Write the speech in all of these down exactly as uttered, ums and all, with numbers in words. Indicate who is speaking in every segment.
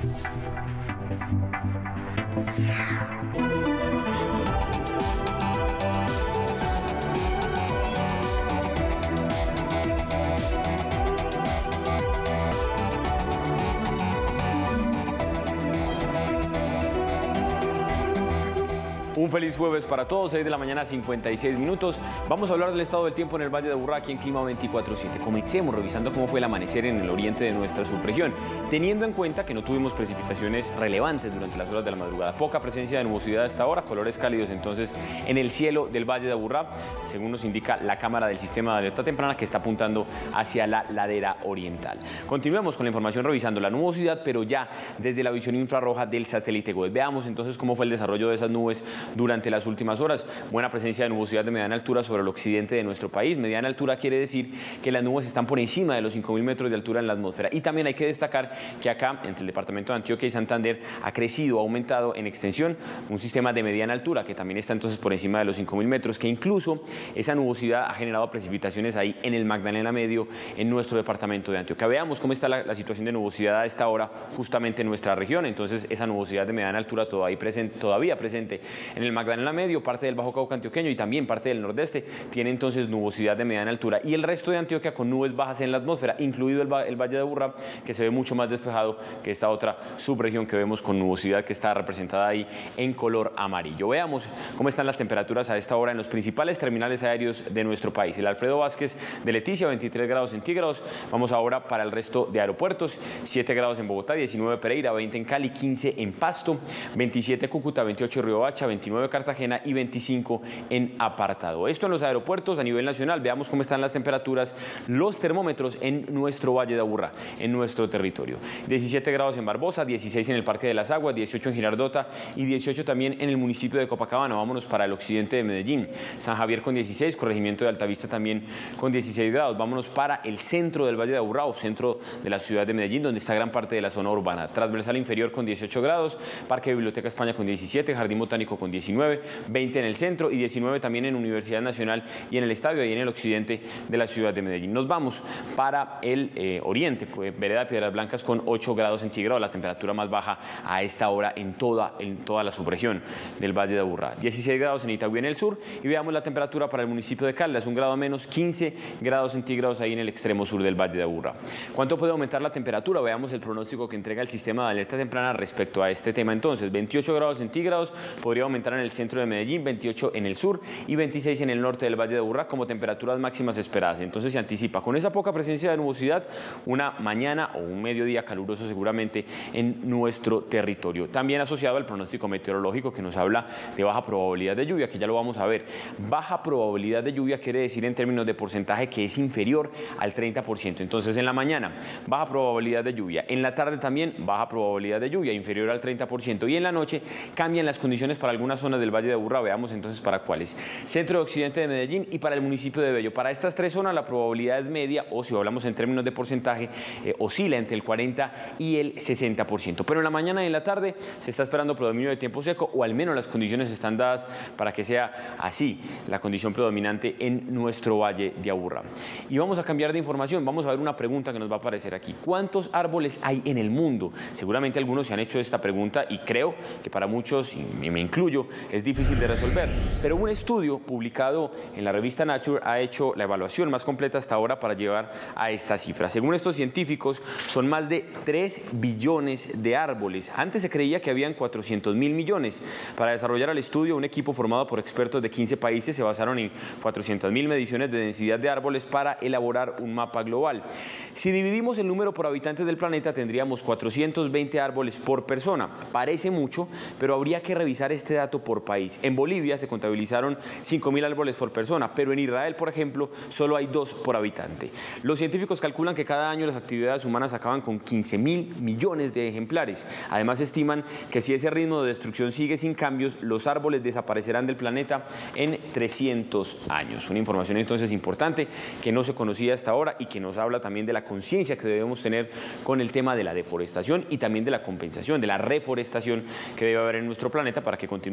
Speaker 1: Un feliz jueves para todos, seis de la mañana, cincuenta y seis minutos. Vamos a hablar del estado del tiempo en el Valle de Aburrá, aquí en Clima veinticuatro siete. Comencemos revisando cómo fue el amanecer en el oriente de nuestra subregión, teniendo en cuenta que no tuvimos precipitaciones relevantes durante las horas de la madrugada. Poca presencia de nubosidad hasta ahora, colores cálidos entonces en el cielo del Valle de Aburrá, según nos indica la cámara del sistema de alerta temprana que está apuntando hacia la ladera oriental. Continuemos con la información revisando la nubosidad, pero ya desde la visión infrarroja del satélite GOES. Veamos entonces cómo fue el desarrollo de esas nubes durante las últimas horas. Buena presencia de nubosidad de mediana altura sobre el occidente de nuestro país. Mediana altura quiere decir que las nubes están por encima de los cinco mil metros de altura en la atmósfera. Y también hay que destacar que acá, entre el departamento de Antioquia y Santander, ha crecido, ha aumentado en extensión un sistema de mediana altura que también está entonces por encima de los cinco mil metros, que incluso esa nubosidad ha generado precipitaciones ahí en el Magdalena Medio, en nuestro departamento de Antioquia. Veamos cómo está la, la situación de nubosidad a esta hora justamente en nuestra región. Entonces esa nubosidad de mediana altura todavía presente, todavía presente en el Magdalena Medio, parte del Bajo Cauca antioqueño y también parte del nordeste, tiene entonces nubosidad de mediana altura, y el resto de Antioquia con nubes bajas en la atmósfera, incluido el, el Valle de Aburrá, que se ve mucho más despejado que esta otra subregión que vemos con nubosidad que está representada ahí en color amarillo. Veamos cómo están las temperaturas a esta hora en los principales terminales aéreos de nuestro país. El Alfredo Vázquez de Leticia, veintitrés grados centígrados. Vamos ahora para el resto de aeropuertos: siete grados en Bogotá, diecinueve Pereira, veinte en Cali, quince en Pasto, veintisiete Cúcuta, veintiocho Riohacha, veintinueve Cartagena y veinticinco en Apartado. Esto en los aeropuertos a nivel nacional. Veamos cómo están las temperaturas, los termómetros en nuestro Valle de Aburrá, en nuestro territorio. diecisiete grados en Barbosa, dieciséis en el Parque de las Aguas, dieciocho en Girardota y dieciocho también en el municipio de Copacabana. Vámonos para el occidente de Medellín. San Javier con dieciséis, corregimiento de Altavista también con dieciséis grados. Vámonos para el centro del Valle de Aburrá, o centro de la ciudad de Medellín, donde está gran parte de la zona urbana. Transversal inferior con dieciocho grados, Parque Biblioteca España con diecisiete, Jardín Botánico con diecinueve, veinte en el centro y diecinueve también en Universidad Nacional y en el estadio, ahí en el occidente de la ciudad de Medellín. Nos vamos para el eh, oriente, pues, Vereda Piedras Blancas con ocho grados centígrados, la temperatura más baja a esta hora en toda, en toda la subregión del Valle de Aburrá. dieciséis grados en Itagüí en el sur, y veamos la temperatura para el municipio de Caldas, un grado menos, quince grados centígrados ahí en el extremo sur del Valle de Aburrá. ¿Cuánto puede aumentar la temperatura? Veamos el pronóstico que entrega el sistema de alerta temprana respecto a este tema. Entonces, veintiocho grados centígrados podría aumentar en el centro de Medellín, veintiocho en el sur y veintiséis en el norte del Valle de Aburrá como temperaturas máximas esperadas. Entonces se anticipa, con esa poca presencia de nubosidad, una mañana o un mediodía caluroso seguramente en nuestro territorio. También asociado al pronóstico meteorológico que nos habla de baja probabilidad de lluvia, que ya lo vamos a ver. Baja probabilidad de lluvia quiere decir en términos de porcentaje que es inferior al treinta por ciento. Entonces en la mañana, baja probabilidad de lluvia. En la tarde también, baja probabilidad de lluvia, inferior al treinta por ciento. Y en la noche cambian las condiciones para algunas zonas del Valle de Aburrá. Veamos entonces para cuáles. Centro y occidente de Medellín y para el municipio de Bello. Para estas tres zonas la probabilidad es media, o si hablamos en términos de porcentaje, eh, oscila entre el cuarenta y el sesenta por ciento. Pero en la mañana y en la tarde se está esperando predominio de tiempo seco, o al menos las condiciones están dadas para que sea así la condición predominante en nuestro Valle de Aburrá. Y vamos a cambiar de información. Vamos a ver una pregunta que nos va a aparecer aquí. ¿Cuántos árboles hay en el mundo? Seguramente algunos se han hecho esta pregunta y creo que para muchos, y me incluyo, es difícil de resolver. Pero un estudio publicado en la revista Nature ha hecho la evaluación más completa hasta ahora para llegar a esta cifra. Según estos científicos, son más de tres billones de árboles. Antes se creía que habían cuatrocientos mil millones. Para desarrollar el estudio, un equipo formado por expertos de quince países se basaron en cuatrocientas mil mediciones de densidad de árboles para elaborar un mapa global. Si dividimos el número por habitantes del planeta, tendríamos cuatrocientos veinte árboles por persona. Parece mucho, pero habría que revisar este dato por país. En Bolivia se contabilizaron cinco mil árboles por persona, pero en Israel, por ejemplo, solo hay dos por habitante. Los científicos calculan que cada año las actividades humanas acaban con quince mil millones de ejemplares. Además, estiman que si ese ritmo de destrucción sigue sin cambios, los árboles desaparecerán del planeta en trescientos años. Una información entonces importante que no se conocía hasta ahora y que nos habla también de la conciencia que debemos tener con el tema de la deforestación y también de la compensación, de la reforestación que debe haber en nuestro planeta para que continuemos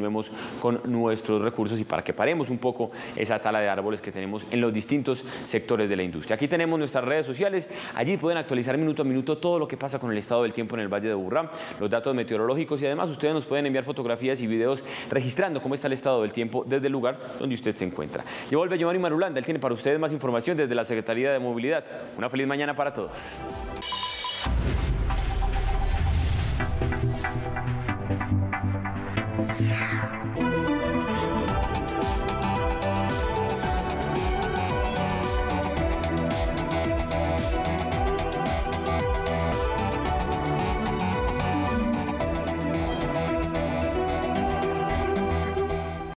Speaker 1: continuemos con nuestros recursos y para que paremos un poco esa tala de árboles que tenemos en los distintos sectores de la industria. Aquí tenemos nuestras redes sociales, allí pueden actualizar minuto a minuto todo lo que pasa con el estado del tiempo en el Valle de Aburrá, los datos meteorológicos y además ustedes nos pueden enviar fotografías y videos registrando cómo está el estado del tiempo desde el lugar donde usted se encuentra. Yo vuelve Giovanni Marulanda, él tiene para ustedes más información desde la Secretaría de Movilidad. Una feliz mañana para todos.
Speaker 2: Yeah.